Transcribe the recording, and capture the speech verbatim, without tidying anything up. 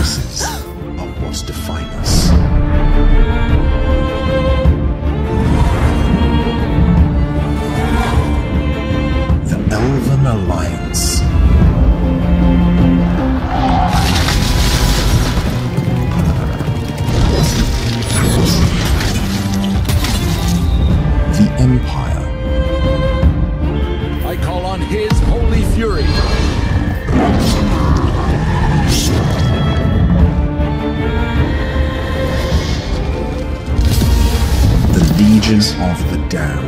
forces are what define us. The Elven Alliance. The Empire. I call on his holy fury. The Legions of the Damned.